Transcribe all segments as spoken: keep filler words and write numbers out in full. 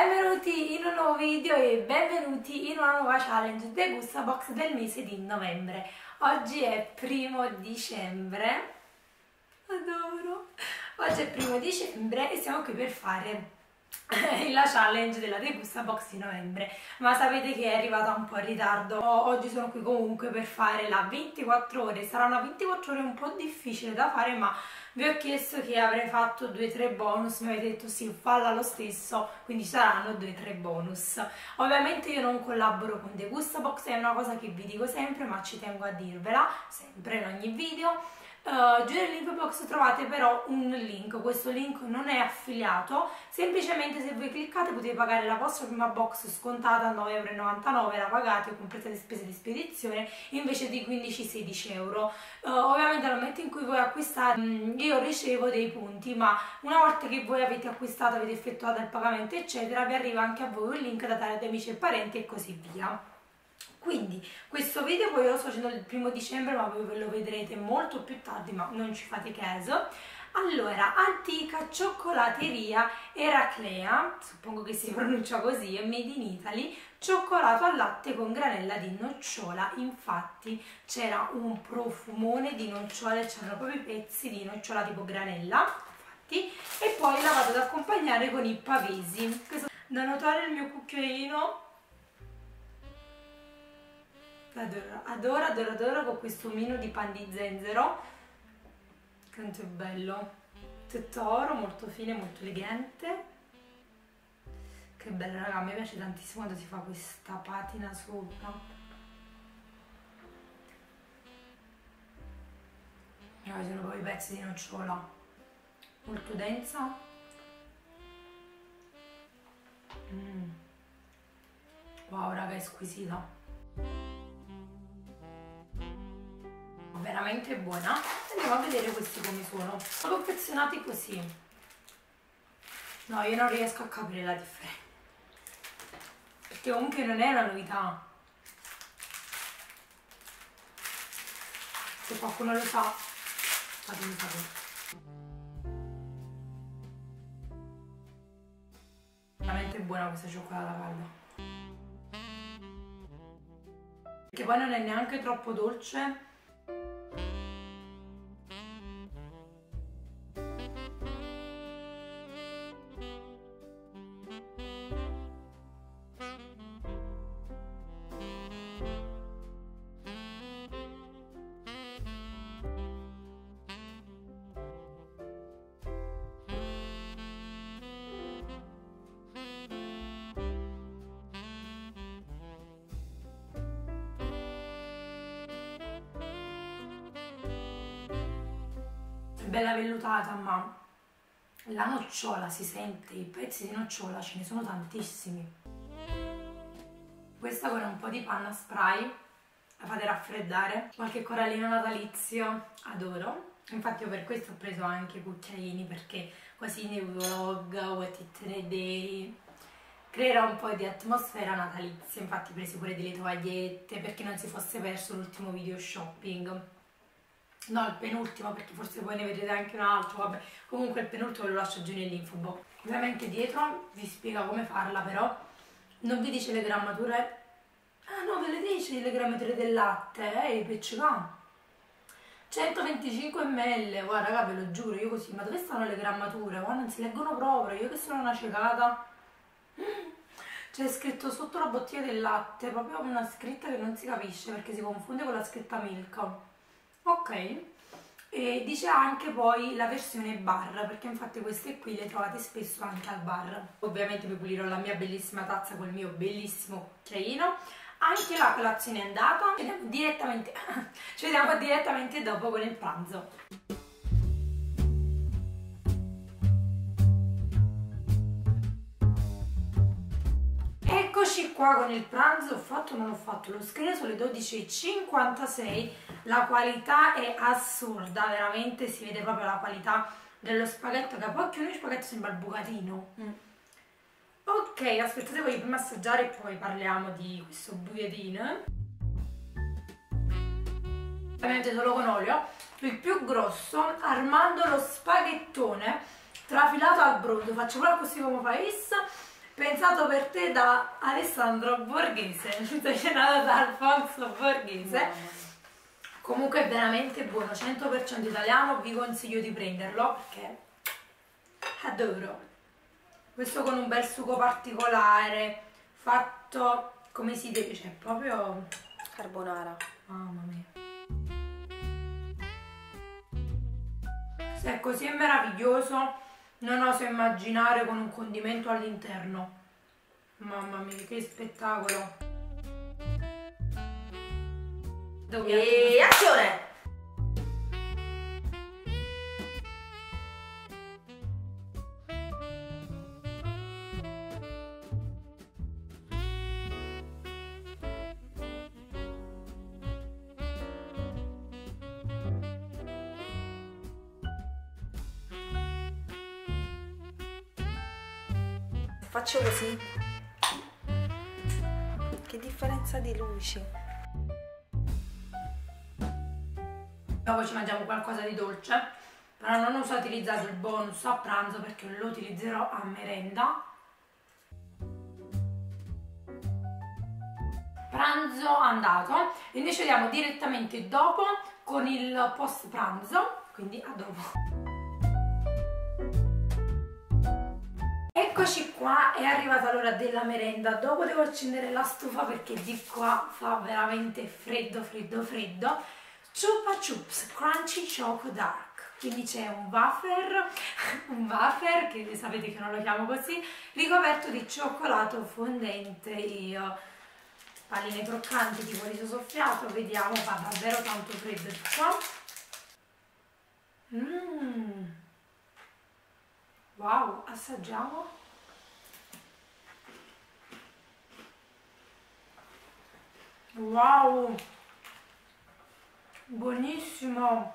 Benvenuti in un nuovo video e benvenuti in una nuova challenge Degusta Box del mese di novembre. Oggi è primo dicembre, adoro! Oggi è primo dicembre e siamo qui per fare la challenge della Degusta Box di novembre, ma sapete che è arrivata un po' in ritardo. Oggi sono qui comunque per fare la ventiquattro ore. Sarà una ventiquattro ore un po' difficile da fare, ma vi ho chiesto che avrei fatto due tre bonus, mi avete detto sì, falla lo stesso, quindi saranno due tre bonus. Ovviamente io non collaboro con Degusta Box, è una cosa che vi dico sempre, ma ci tengo a dirvela sempre in ogni video. Uh, giù nell'info box trovate però un link, questo link non è affiliato, semplicemente se voi cliccate potete pagare la vostra prima box scontata a nove e novantanove euro, la pagate compresa le spese di spedizione invece di quindici sedici euro. Uh, ovviamente nel momento in cui voi acquistate mh, io ricevo dei punti, ma una volta che voi avete acquistato, avete effettuato il pagamento eccetera, vi arriva anche a voi un link da dare ad amici e parenti e così via. Quindi questo video poi io lo sto facendo il primo dicembre, ma voi ve lo vedrete molto più tardi, ma non ci fate caso. Allora, antica cioccolateria Eraclea, suppongo che si pronuncia così, è made in Italy, cioccolato al latte con granella di nocciola. Infatti c'era un profumone di nocciole, c'erano proprio i pezzi di nocciola tipo granella, infatti, e poi la vado ad accompagnare con i pavesi. Questo, da notare il mio cucchiaino. Adoro, adoro, adoro, adoro, con questo omino di pan di zenzero, quanto è bello, tutto oro, molto fine, molto elegante, che bello raga, a me piace tantissimo quando si fa questa patina sopra, mi piacciono poi i pezzi di nocciola, molto densa, mm. Wow raga, è squisita. Veramente buona. Andiamo a vedere questi come sono. Sono confezionati così. No, io non riesco a capire la differenza, perché comunque non è una novità. Se qualcuno lo sa, fatemi sapere. Veramente buona questa cioccolata calda, perché poi non è neanche troppo dolce. Bella vellutata, ma la nocciola si sente, i pezzi di nocciola ce ne sono tantissimi. Questa con un po' di panna spray la fate raffreddare, qualche corallino natalizio, adoro. Infatti io per questo ho preso anche i cucchiaini, perché così nei vlog, What It Ne Day creerò un po' di atmosfera natalizia. Infatti ho preso pure delle tovagliette perché non si fosse perso l'ultimo video shopping. No, il penultimo, perché forse poi ne vedrete anche un altro, vabbè, comunque il penultimo ve lo lascio giù nell'info box. Ovviamente dietro vi spiega come farla, però non vi dice le grammature. Ah no, ve le dice le grammature del latte, eh, peccica. centoventicinque millilitri, guarda raga, ve lo giuro, io così, ma dove stanno le grammature? Guarda, non si leggono proprio, io che sono una cecata. C'è scritto sotto la bottiglia del latte, proprio una scritta che non si capisce, perché si confonde con la scritta Milka. Ok, e dice anche poi la versione bar, perché infatti queste qui le trovate spesso anche al bar. Ovviamente vi pulirò la mia bellissima tazza col mio bellissimo cucchiaino. Anche la colazione è andata, ci vediamo direttamente, ci vediamo direttamente dopo con il pranzo. Eccoci qua con il pranzo. Ho fatto o non ho fatto lo screen, sono le dodici e cinquantasei, la qualità è assurda, veramente si vede proprio la qualità dello spaghetto, che poi più di spaghetto sembra il bucatino. Mm. Ok, aspettate voi prima assaggiare e poi parliamo di questo bucatino. Ovviamente solo con olio, il più grosso, armando lo spaghettone trafilato al brodo, faccio proprio così come fa essa. pensato per te da Alessandro Borghese, cucinato da Alfonso Borghese. Mamma. Comunque è veramente buono, cento per cento italiano, vi consiglio di prenderlo perché adoro. Questo con un bel sugo particolare, fatto come si deve, cioè proprio Carbonara. mamma mia. Se è così meraviglioso, non oso immaginare con un condimento all'interno. Mamma mia, che spettacolo! E azione! Faccio così. Che differenza di luci. Dopo ci mangiamo qualcosa di dolce, però non ho utilizzato il bonus a pranzo perché lo utilizzerò a merenda. Pranzo andato, invece andiamo direttamente dopo con il post pranzo, quindi a dopo. Eccoci qua, è arrivata l'ora della merenda. Dopo devo accendere la stufa perché di qua fa veramente freddo, freddo, freddo. Chupa Chups Crunchy Choco Dark, quindi c'è un wafer, un wafer che sapete che non lo chiamo così, ricoperto di cioccolato fondente. Io palline croccanti tipo riso soffiato, vediamo, fa davvero tanto freddo di qua. Mmm. Wow, assaggiamo. Wow, buonissimo.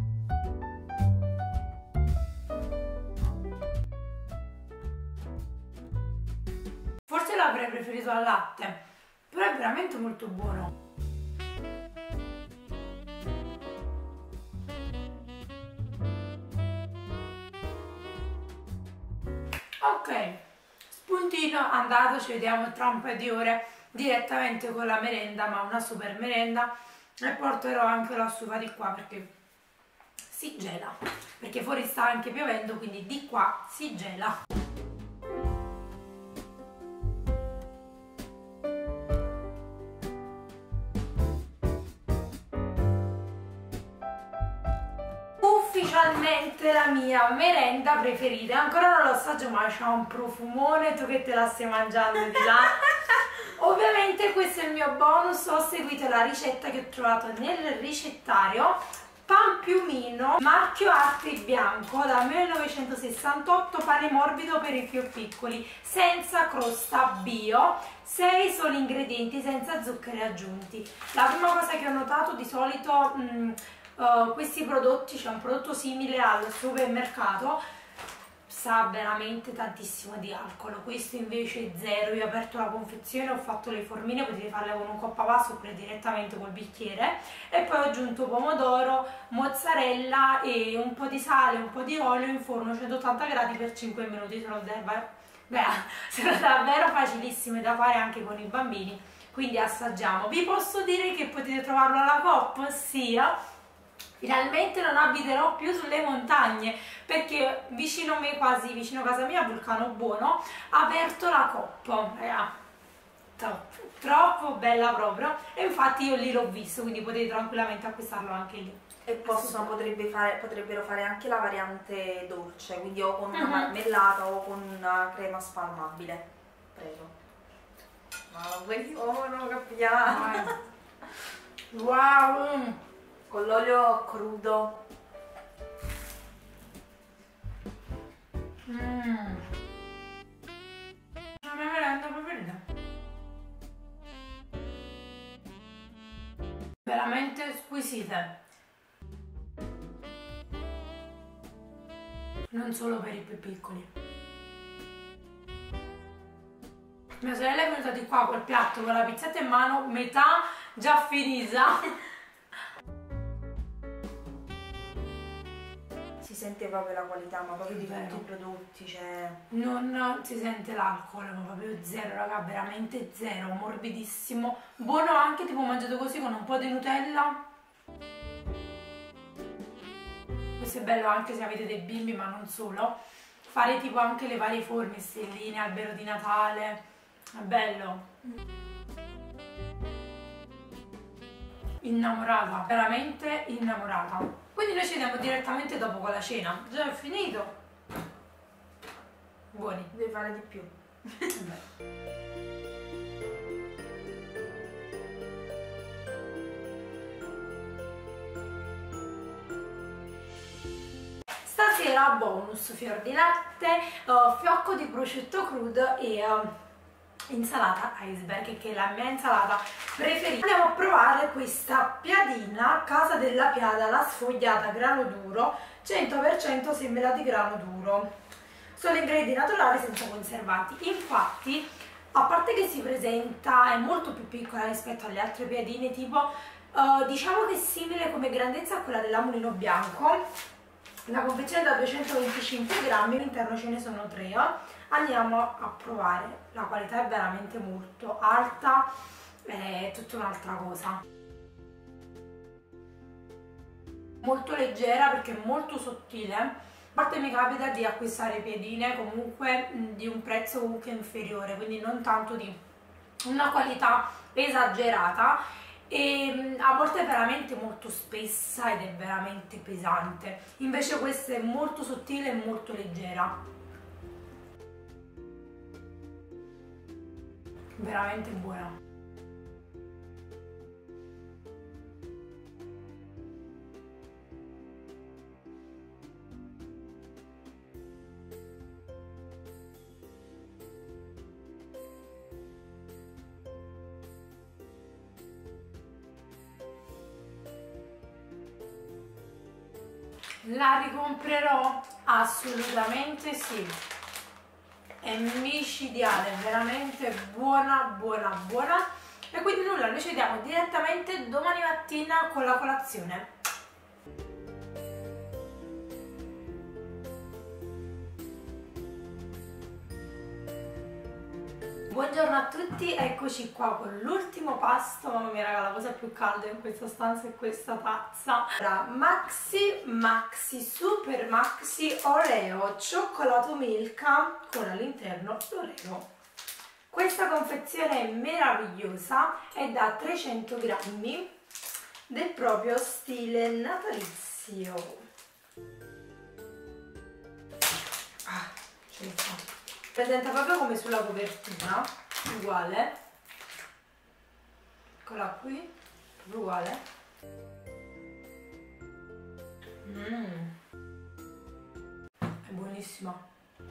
Forse l'avrei preferito al latte, però è veramente molto buono. Ok, spuntino andato, ci vediamo tra un paio di ore direttamente con la merenda, ma una super merenda, e porterò anche la stufa di qua perché si gela, perché fuori sta anche piovendo, quindi di qua si gela. Ufficialmente la mia merenda preferita, ancora non lo assaggio ma c'ha un profumone, tu che te la stai mangiando di là. Ovviamente questo è il mio bonus, ho seguito la ricetta che ho trovato nel ricettario, pan piumino, marchio Arte Bianco da millenovecentosessantotto, pane morbido per i più piccoli, senza crosta, bio, sei soli ingredienti, senza zuccheri aggiunti. La prima cosa che ho notato, di solito mh, uh, questi prodotti, c'è un prodotto simile al supermercato, sa veramente tantissimo di alcol, questo invece è zero. Io ho aperto la confezione, ho fatto le formine, potete farle con un coppa vaso oppure direttamente col bicchiere, e poi ho aggiunto pomodoro, mozzarella e un po' di sale, un po' di olio in forno centottanta gradi per cinque minuti. Sono, beh, sono davvero facilissime da fare anche con i bambini, quindi assaggiamo. Vi posso dire che potete trovarlo alla Coop, sia finalmente non abiterò più sulle montagne, perché vicino a me, quasi vicino a casa mia, Vulcano Buono, ha aperto la Coop, eh, troppo, troppo bella proprio, e infatti io lì l'ho visto, quindi potete tranquillamente acquistarlo anche lì. E possono, potrebbe fare, potrebbero fare anche la variante dolce, quindi o con una uh-huh. marmellata o con una crema spalmabile. Prego. Ma buonissimo, non capiamo. Wow! Con l'olio crudo. Mmm. La mia merenda preferita. Veramente squisite. Non solo per i più piccoli. Mia sorella è venuta di qua col piatto con la pizzetta in mano, metà già finita. Si sente proprio la qualità, ma proprio di Vero. tutti i prodotti, cioè... Non si sente l'alcol, ma proprio zero, raga, veramente zero, morbidissimo, buono anche tipo mangiato così con un po' di Nutella. Questo è bello anche se avete dei bimbi, ma non solo, fare tipo anche le varie forme, stelline, albero di Natale, è bello. Innamorata, veramente innamorata. Quindi noi ci vediamo direttamente dopo con la cena. Già è finito. Buoni. Devi fare di più. Stasera bonus fior di latte, uh, fiocco di prosciutto crudo e uh, insalata iceberg, che è la mia insalata preferita. Andiamo a provare questa piadina Casa della Piada, la sfogliata grano duro, cento per cento semela di grano duro. Sono ingredienti naturali senza conservanti. Infatti, a parte che si presenta, è molto più piccola rispetto alle altre piadine, tipo uh, diciamo che è simile come grandezza a quella della Mulino Bianco. La confezione da duecentoventicinque grammi, all'interno ce ne sono tre. Andiamo a provare, la qualità è veramente molto alta, è tutta un'altra cosa. Molto leggera perché è molto sottile. A parte mi capita di acquistare piedine comunque di un prezzo comunque inferiore, quindi non tanto di una qualità esagerata, e a volte è veramente molto spessa ed è veramente pesante. Invece questa è molto sottile e molto leggera, veramente buona. La ricomprerò? Assolutamente sì, è micidiale, veramente buona buona buona. E quindi nulla, noi ci vediamo direttamente domani mattina con la colazione. Buongiorno a tutti, eccoci qua con l'ultimo pasto. Mamma mia raga, la cosa più calda in questa stanza è questa tazza. Allora, Maxi Maxi Super Maxi Oreo cioccolato Milka con all'interno l'Oreo. Questa confezione è meravigliosa, è da trecento grammi, del proprio stile natalizio. Ah, ce l'ho fatta. Presenta proprio come sulla copertina, uguale, eccola qui, uguale. Mm. È buonissima.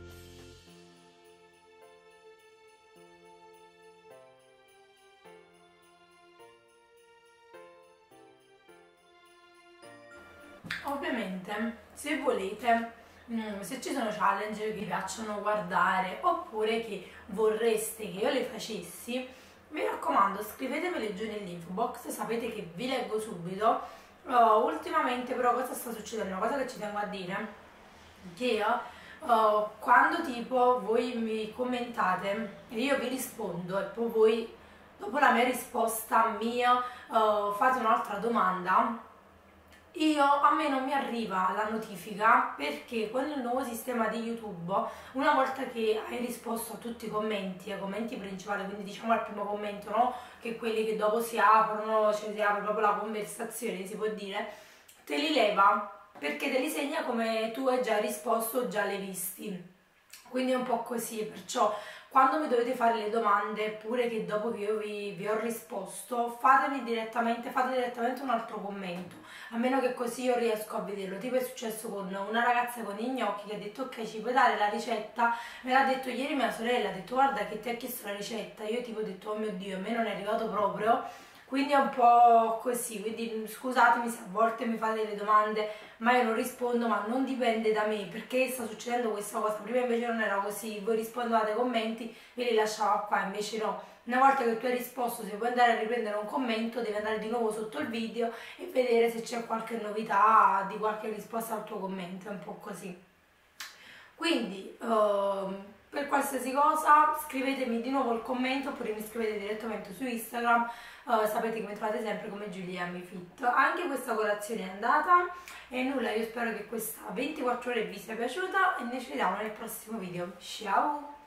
Ovviamente, se volete, Mm, se ci sono challenge che vi piacciono guardare oppure che vorreste che io le facessi, mi raccomando scrivetemele giù nell'info box, sapete che vi leggo subito. Uh, ultimamente però cosa sta succedendo? Una cosa che ci tengo a dire, che uh, quando tipo voi mi commentate e io vi rispondo e poi voi dopo la mia risposta mia uh, fate un'altra domanda, io, a me non mi arriva la notifica, perché con il nuovo sistema di YouTube, una volta che hai risposto a tutti i commenti, ai commenti principali, quindi diciamo al primo commento, no? Che quelli che dopo si aprono, cioè si apre proprio la conversazione, si può dire, te li leva, perché te li segna come tu hai già risposto o già l'hai visti. Quindi è un po' così, perciò quando mi dovete fare le domande, pure che dopo che io vi, vi ho risposto, fatemi direttamente, fate direttamente un altro commento, a meno che così io riesco a vederlo. Tipo è successo con una ragazza con i gnocchi che ha detto ok, ci puoi dare la ricetta, me l'ha detto ieri mia sorella, ha detto guarda che ti ha chiesto la ricetta, io tipo ho detto oh mio Dio, a me non è arrivato proprio, quindi è un po' così, quindi scusatemi se a volte mi fate delle domande ma io non rispondo, ma non dipende da me, perché sta succedendo questa cosa. Prima invece non era così, voi rispondevate ai commenti e li lasciavo qua, invece no. Una volta che tu hai risposto, se vuoi andare a riprendere un commento devi andare di nuovo sotto il video e vedere se c'è qualche novità di qualche risposta al tuo commento, è un po' così. Quindi uh, per qualsiasi cosa scrivetemi di nuovo il commento oppure mi scrivete direttamente su Instagram. Uh, sapete che mi trovate sempre come Giulia Mi Fit. Anche questa colazione è andata e nulla, io spero che questa ventiquattro ore vi sia piaciuta e noi ci vediamo nel prossimo video. Ciao!